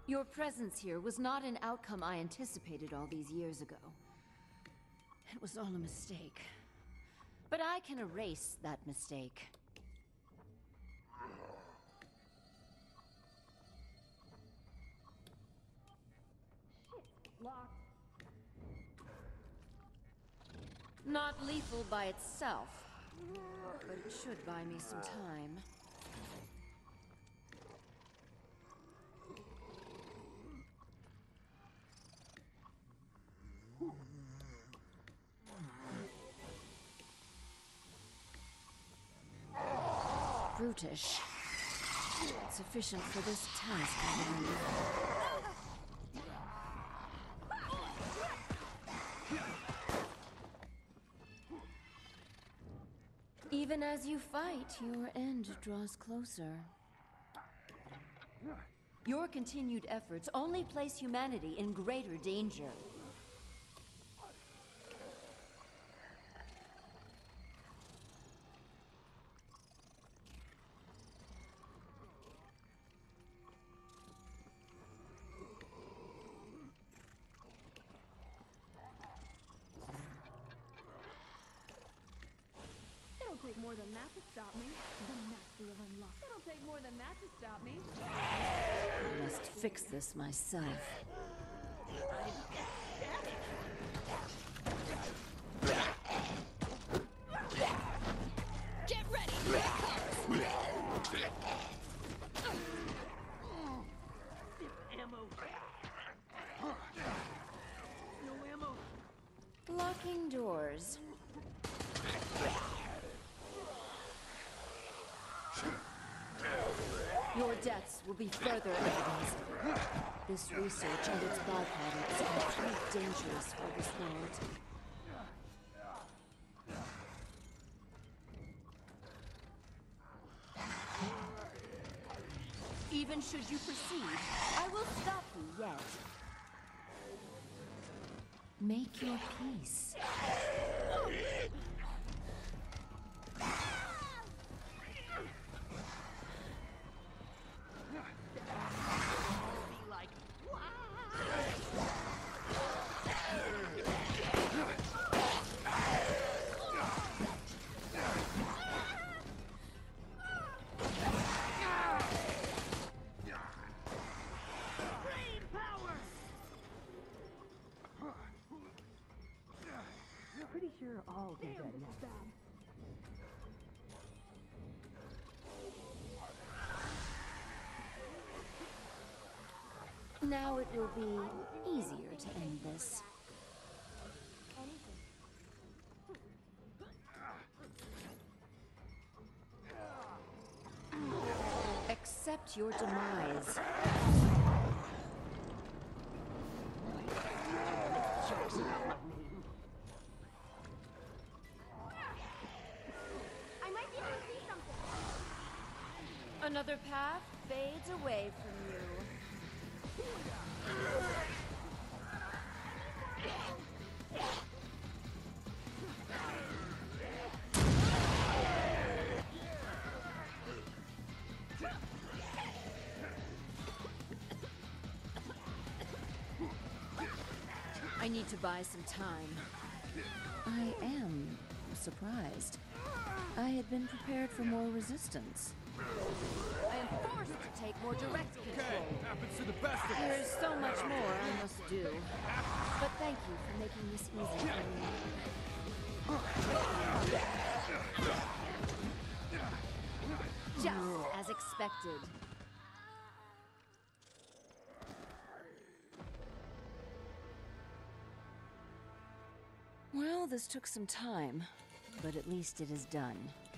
Your presence here was not an outcome I anticipated all these years ago. It was all a mistake. But I can erase that mistake. Shit, locked. Not lethal by itself, but it should buy me some time. Brutish. Sufficient for this task, I believe. Even as you fight, your end draws closer. Your continued efforts only place humanity in greater danger. It'll take more than that to stop me. The mastery of unlock. It'll take more than that to stop me. I must fix this myself. Get ready! Ammo. No ammo. Locking doors. Your deaths will be further evidence. This research and its byproducts are too dangerous for this world. Even should you proceed, I will stop you yet. Make your peace. Pretty sure I'll be dead now. Now it will be easier to end this. Accept your demise. I might be able to see something. Another path fades away from you. I need to buy some time. I am surprised. I had been prepared for more resistance. I am forced to take more direct control. Happens to the best of There us. is so much more I must do. But thank you for making this easy for me. Just as expected. Well, this took some time, but at least it is done.